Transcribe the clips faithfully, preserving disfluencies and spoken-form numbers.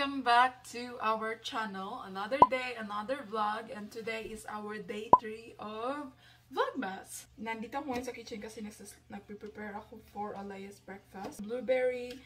Welcome back to our channel. Another day, another vlog, and today is our day three of Vlogmas. Nandito mo sa kitchen kasi nagpe-prepare ako for Alea's breakfast. Blueberry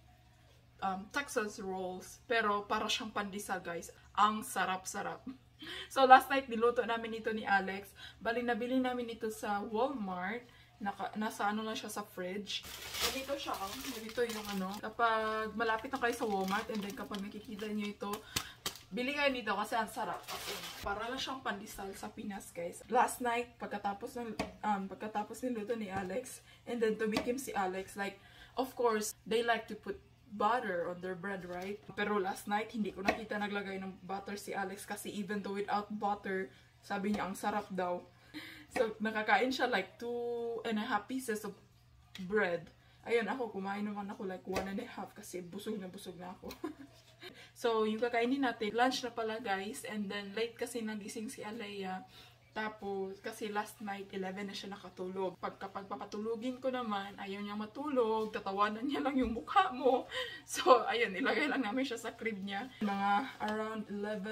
um, Texas rolls, pero para siyang pandesal, guys. Ang sarap-sarap. So last night niluto namin ito ni Alex. Bali nabili namin ito sa Walmart. Naka, nasa ano lang siya sa fridge. Ganito siya, oh. Ganito yung ano. Kapag malapit na kayo sa Walmart and then kapag nakikita nyo ito, bili kayo nito kasi ang sarap. Okay. Para lang siyang pandesal sa Pinas, guys. Last night, pagkatapos ng um, pagkatapos niluto ni Alex, and then tumikim si Alex, like, of course, they like to put butter on their bread, right? Pero last night, hindi ko nakita naglagay ng butter si Alex kasi even though without butter, sabi niya ang sarap daw. So, nakakain siya like two and a half pieces of bread. Ayun, ako, kumain naman ako like one and a half kasi busog na busog na ako. So, yung kakainin natin, lunch na pala, guys. And then, late kasi nagising si Alea. Tapos, kasi last night, eleven na siya nakatulog. Pag kapag papatulugin ko naman, ayaw niya matulog. Tatawanan niya lang yung mukha mo. So, ayun, ilagay lang namin siya sa crib niya. Mga around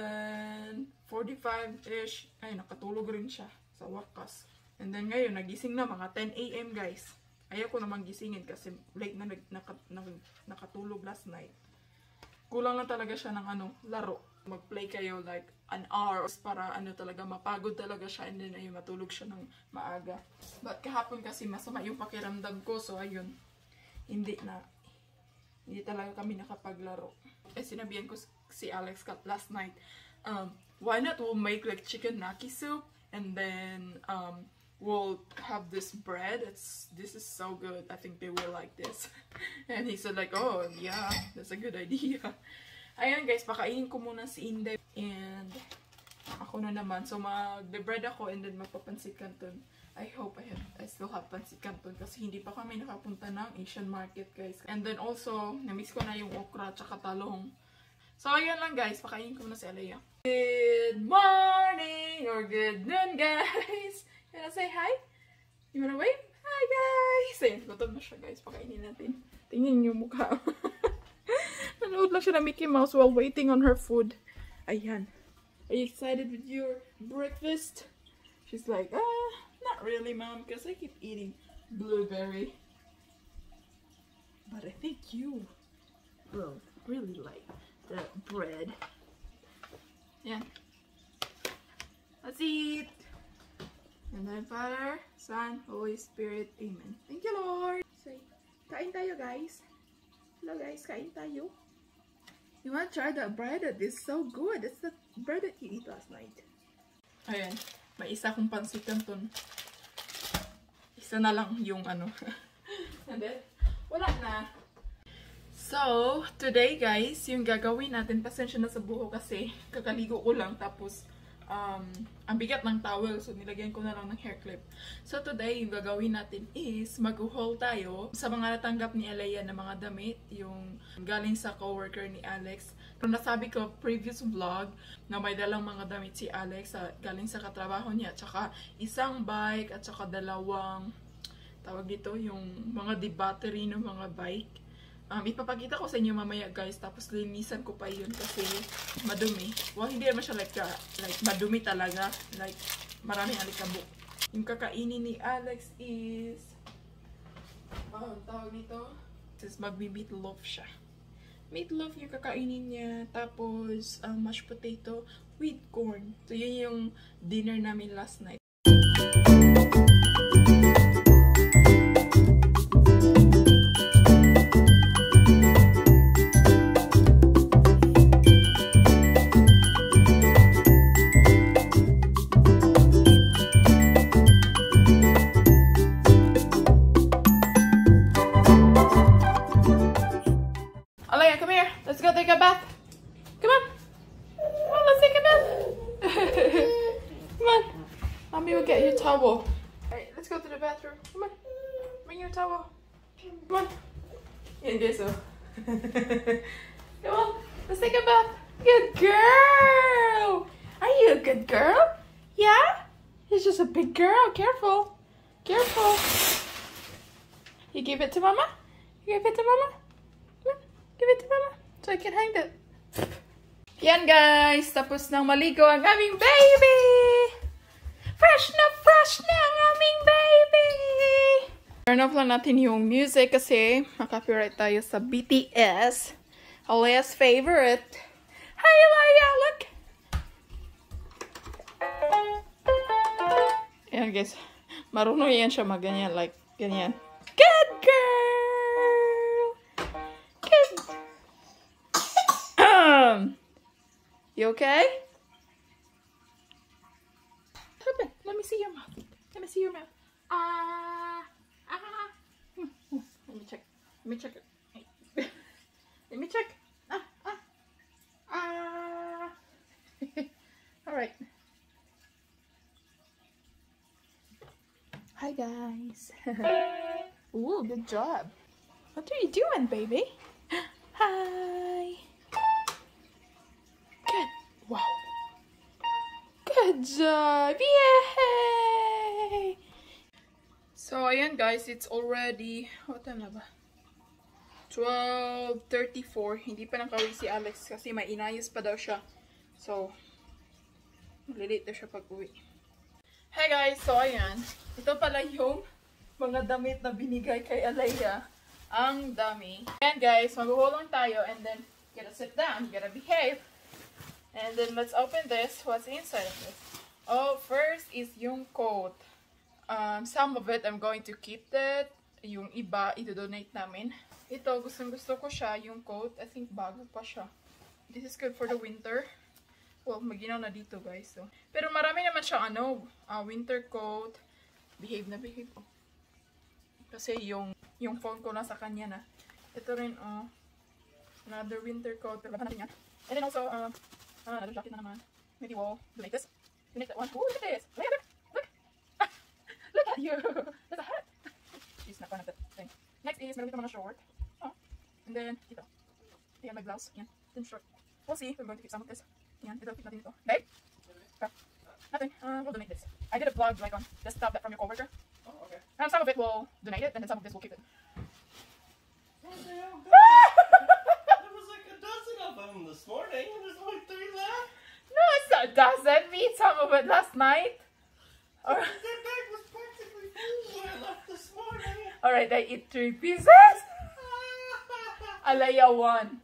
eleven forty-five-ish, ay, nakatulog rin siya sa wakas. And then ngayon, nagising na mga ten A M guys. Ayaw ko naman gisingin kasi late na nag, naka, naka, nakatulog last night. Kulang na talaga siya ng ano, laro. Mag-play kayo like an hour para ano talaga, mapagod talaga siya and then ayun, matulog siya ng maaga. But kahapon kasi masama yung pakiramdam ko, so ayun, hindi na, hindi talaga kami nakapaglaro. Eh, sinabihan ko si Alex last night, um, why not we'll make like chicken naki soup? And then um, we'll have this bread. It's this is so good. I think they will like this. And he said like, oh yeah, that's a good idea. Ayan guys, pakainin ko muna si Inde. And ako na naman. So mag-bread ako and then magpapansit canton. I hope I have, I still have pansit canton kasi hindi pa kami nakapunta ng Asian market, guys. And then also, na-miss ko na yung okra tsaka talong. So ayan lang guys, pakainin ko muna si Alea. Good morning or good noon, guys. You wanna say hi? You wanna wave? Hi, guys. Ayan, gutom na siya, guys. Pakainin natin. Tingnan yung mukha. Nanood lang siya na Mickey Mouse while waiting on her food. Ayan. Are you excited with your breakfast? She's like, ah, not really, Mom, because I keep eating blueberry. But I think you will really like the bread. Yeah. Let's eat. And then Father, Son, Holy Spirit. Amen. Thank you, Lord. Say, kain tayo, guys. Hello, guys. Kain tayo. You want to try that bread? It is so good. It's the bread that you eat last night. Ayan. May isa kong pansit canton. Isa na lang yung ano. And then, wala na. So, today guys, yung gagawin natin, pasensya na sa buho kasi kakaligo ko lang tapos um, ang bigat ng towel, so nilagyan ko na lang ng hair clip. So today, yung gagawin natin is mag-haul tayo sa mga natanggap ni Alea na mga damit, yung galing sa coworker ni Alex. Pero nasabi ko previous vlog na may dalang mga damit si Alex sa, galing sa katrabaho niya, at saka isang bike at saka dalawang tawag dito, yung mga de-battery ng mga bike. Um, ipapakita ko sa inyo mamaya, guys, tapos linisan ko pa yun kasi madumi. Well, hindi naman siya like, uh, like madumi talaga, like maraming alikabok. Yung kakainin ni Alex is oh, tawag nito, is magbi-meatloaf siya. Meatloaf yung kakainin niya, tapos um, mashed potato with corn. So yun yung dinner namin last night. Take a bath. Come on. Come on, let's take a bath. Come on. Mommy will get you a towel. Alright, let's go to the bathroom. Come on. Bring your towel. Come on. Yeah, guess so. Come on. Let's take a bath. Good girl. Are you a good girl? Yeah? He's just a big girl. Careful. Careful. You give it to Mama? You give it to Mama? Come on. Give it to Mama. So I can hang it. Yan guys, tapos nang maligo ang aming baby! Fresh na fresh na ang aming baby! Turn off lang natin yung music kasi makapiright tayo sa B T S. Alea's favorite. Hi Alea, look! Ayan guys, marunong yan siya mag-ganyan, like ganyan. Good girl! Good! You okay? Open. Let me see your mouth. Let me see your mouth. Ah, ah. Hmm. Hmm. Let me check. Let me check it. Let me check. Ah, ah, ah. All right. Hi guys. Ooh, good job. What are you doing, baby? Hi. Good. Wow. Good job. Yay! So, ayan guys, it's already, what time na ba? twelve thirty-four. Hindi pa nakawi si Alex kasi may inayos pa daw siya. So, malilate daw siya pag-uwi. Hey guys, so ayan. Ito pala yung mga damit na binigay kay Alea. Ang dami. Ayan guys, mag-hulong tayo and then you gotta sit down, you gotta behave. And then let's open this. What's inside of this? Oh, first is yung coat. Um, some of it I'm going to keep that. Yung iba, ito-donate namin. Ito, gustong gusto ko siya, yung coat. I think bago pa siya. This is good for the winter. Well, maginaw na dito guys. So. Pero marami naman siya ano, uh, winter coat. Behave na behave ko. Kasi yung, yung phone ko nasa kanya na. Ito rin, oh. Another winter coat. Pero laban natin yan. And then also, uh, uh, another jacket na naman. Maybe we'll donate this. Donate that one. Ooh, look at this. Look at it. Look. Look at you. That's a hat. She's not gonna that thing. Next is, meron dito mga short. Oh. And then, ito. Ayan, my blouse. Ayan. Then short. We'll see. We're going to keep some of this. Ayan, ito, keep natin ito. Babe? Okay. Nothing. Uh, we'll donate this. I did a vlog like on the stuff that from your coworker. Oh, okay. Um, some of it we'll donate it, and then some of this we'll keep it. There was like a dozen of them this morning, and there's only three left. No, it's not a dozen. We ate some of it last night. Or Their bag was practically full when I left this morning. alright, I eat three pieces. Alea one.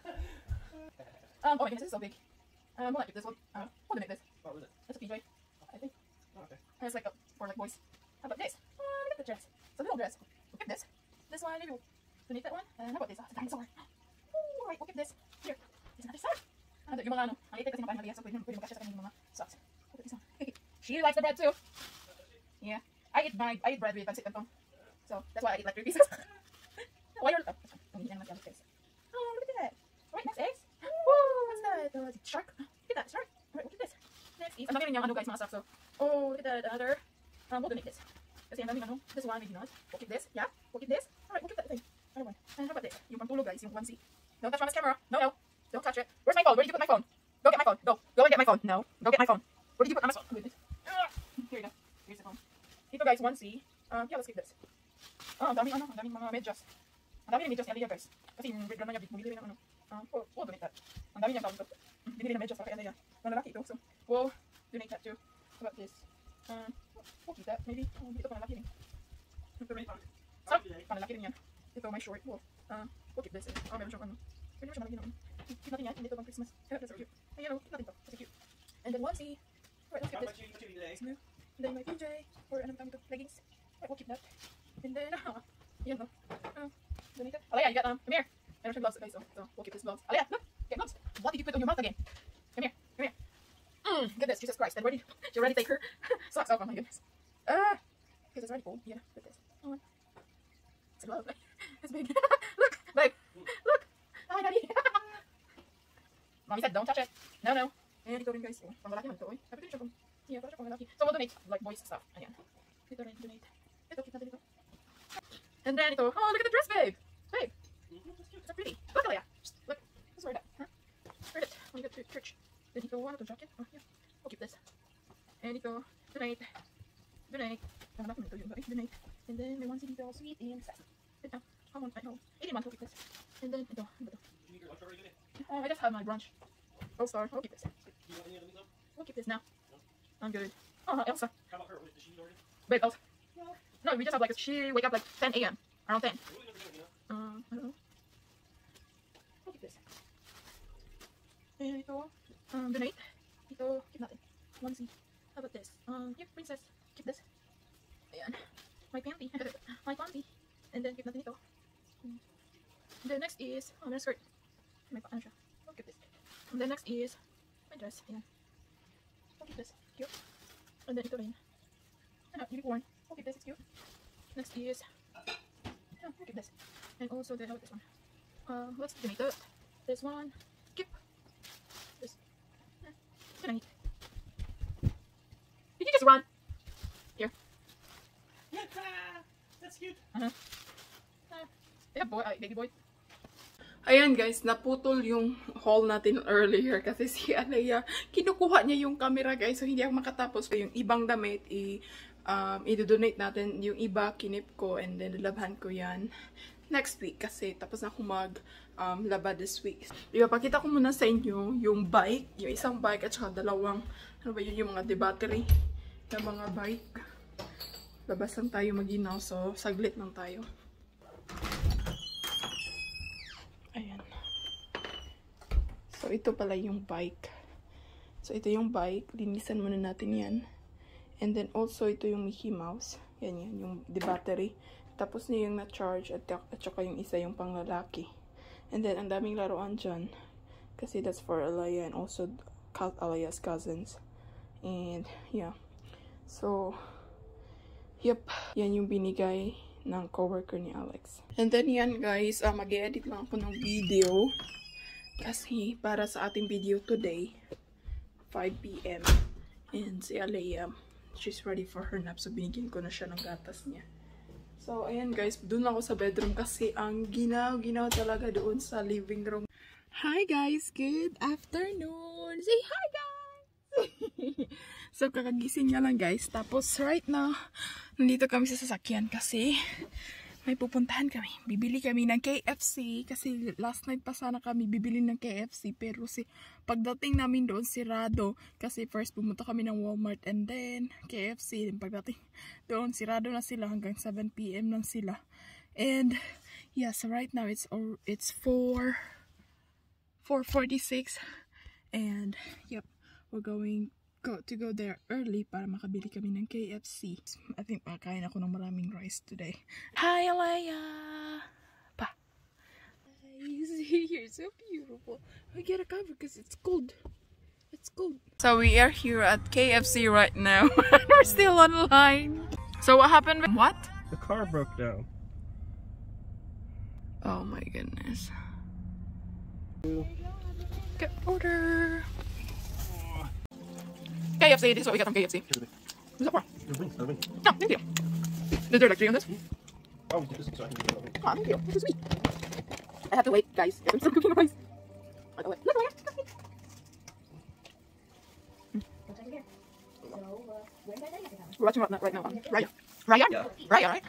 Um, oh my goodness, this is so big. Um, we'll not keep this one. Uh, we'll donate this. What was it? It's a P J, I think. Oh, okay. And it's like a, for like boys. How about this? Oh, look at the dress. It's a little dress. We'll keep this. This one, maybe we'll donate that one. And how about this? Oh, it's a dinosaur. Oh, alright, we'll keep this. Here. There's another sock. Ano, yung mga ano, ang itik kasi ng paano nag-iasa, pwede pwede magkasya sa kanya yung mga socks. We'll put this on. She likes the bread too. Yeah. I eat my, I eat bread with pancit canton. So, that's why I eat like three pieces. Why you're, oh, hindi na naman yung face. Oh, look at that. Alright, next is, woo, what's that? Uh, is it shark? Look at that, shark. Alright, look at this. Next is, ang dami rin yung ano guys, mga socks. So, oh, look at that, another. Um, we'll donate this. Kasi ang dami ano, this one, maybe not. We'll keep this, yeah. We'll keep this. Alright, we'll keep that thing. Another one. And how about this? Yung pantulog guys, yung onesie. Don't touch Mama's camera. No, no. Don't touch it. Where's my phone? Where did you put my phone? Go get my phone. Go. Go and get my phone. No. Go get my phone. Where did you put Mama's phone? Oh, goodness. Ah, here you go. Here's the phone. Dito guys, onesie. Um, yeah, let's keep this. Oh, ang daming ano, ang daming mga medyas. Ang daming medyas ni Alea guys. Kasi yung bread naman niya, bumili rin ng ano. Um, we'll, we'll donate that. Ang daming niyang tawag ito. Binili ng medyas para kay Alea. Ang lalaki ito. So, we'll donate that too. How about this? Um, we'll keep that. Maybe. Oh, ito panlalaki rin. Ito rin. So, panlalaki rin yan. Ito, my short. We'll, uh, we'll keep this. Oh, meron siyang ano. Pwede mo siya malagyan ng keep natin yan. Hindi ito pang Christmas. That's so cute. Ayan o, keep natin ito. Kasi cute. And then onesie. Alright, let's keep How this. much you two today? No. And then my P J. Or anong tawag ito? Leggings. Alright, we'll keep that. And then, uh, yan o. Uh, donate it. Alea, you got, um, come here. Meron siyang gloves guys. So, so, we'll keep this gloves. Alea, look. Get gloves. What did you put on your mouth again? Come here. Come here. Mm, goodness, Jesus Christ. And where did you already take her socks off? Oh my goodness. Ah. Uh, because it's already cold. Yeah, put this. Oh. It's a glove. It's big. Look, babe. Look. Hi, daddy. Mommy said don't touch it. No, no. And ito rin guys. Oh, pang lalaki man ito. Oy. Sabi ko rin siya pang, yeah, para siya pang lalaki. So we'll donate like boys stuff. Ayan. Ito rin, donate. Ito, keep natin ito. And then ito. Oh, look at the dress, babe. Babe. It's so pretty. Look, Alea. Look. Let's wear that. Huh? Wear it when you go to church. Then ito, ano to jacket? Oh, yeah. We'll keep this. And ito, donate. Donate. Ang lalaki man ito yung babe. Donate. And then may onesie dito, sweet and sassy. Ito. How one, I know. eighteen months, we'll keep this. And then ito, ano ba ito? Did you make your lunch already today? Oh, I just had my brunch. Oh, sorry. We'll keep this. You want any of them? We'll keep this now. I'm good. Oh, Elsa. How about her? Wait, did she eat already? Wait, Elsa. No, we just have like, she wake up like ten A M Around ten. What are we never doing, you know? Um, I don't know. We'll keep this. And ito, um, donate. Ito, keep natin. One C. How about this? Um, here, princess. Keep this. Ayan. My panty. My panty. And then keep natin ito. The next is, oh, my skirt. May pa, ano siya. We'll keep this. And then next is, my dress. Ayan. We'll keep this. Cute. And then ito rin. Ano, unicorn. We'll keep this. It's cute. Next is, oh, we'll keep this. And also the, how about this one? Uh, let's donate that. This one. Keep. This. Eh, can I eat? Did you just run? Here. Yeah, that's cute. Uh-huh. Uh, yeah, boy, uh, baby boy. Ayan guys, naputol yung haul natin earlier kasi si Alea, kinukuha niya yung camera guys, so hindi ako makatapos. Yung ibang damit, i, um, i-donate natin. Yung iba, kinip ko and then labhan ko yan next week kasi tapos na ako mag um, laba this week. Ipapakita ko muna sa inyo yung bike, yung isang bike at saka dalawang, ano ba yun, yung mga de-battery na mga bike. Labas lang tayo maginaw, so saglit lang tayo. Ayan. So, ito pala yung bike. So, ito yung bike. Linisan muna natin yan. And then, also, ito yung Mickey Mouse. Yan yan, yung the battery. Tapos niya yung na-charge at, at saka yung isa yung panglalaki. And then, ang daming laruan dyan. Kasi that's for Alaya and also Alaya's cousins. And, yeah. So, yep. Yan yung binigay ng coworker ni Alex. And then yan guys, uh, mag-edit lang ako ng video kasi para sa ating video today, five P M And si Alea, she's ready for her nap, so binigyan ko na siya ng gatas niya. So ayan guys, dun ako sa bedroom kasi ang ginaw-ginaw talaga doon sa living room. Hi guys, good afternoon! Say hi guys! So kakagising niya lang guys, tapos right now nandito kami sa sasakyan kasi may pupuntahan kami. Bibili kami ng K F C kasi last night pa sana kami bibili ng K F C pero si pagdating namin doon sirado kasi first pumunta kami ng Walmart and then K F C. Then pagdating doon sirado na sila hanggang seven P M lang sila. And yeah, so right now it's or it's four forty-six and yep, we're going go to go there early para makabili kami ng K F C. I think makakain ako ng maraming rice today. Hi, Alea! Pa! You're so beautiful. I get a cover because it's cold. It's cold. So we are here at K F C right now. We're still online. So what happened? What? The car broke down. Oh my goodness. Get order. K F C, this is what we got from K F C. What's that for? The wings, the wings. No, thank you. Is there like three on this? Oh, this is so I can get it. Oh, thank you. This is sweet. I have to wait, guys. I'm still cooking rice. I gotta wait. Look, Raya. We're watching right now, right now. Um, Raya. Raya? Yeah. Raya, right?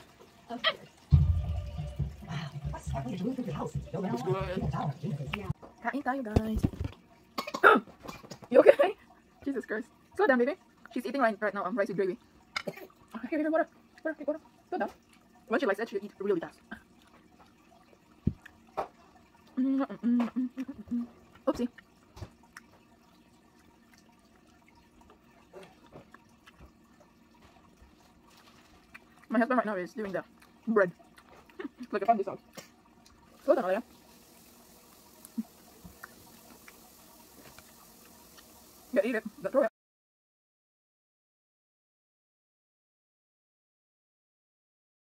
Wow. It's good. Kain tayo, guys. You okay? Jesus Christ. Slow down, baby. She's eating right, right now um, rice with gravy. Okay, here, here, water. Water, take water. Slow down. When she likes it, she'll eat really fast. Oopsie. My husband right now is doing the bread. Look, I found this out. Slow down, Alea. Yeah, eat it. But throw it.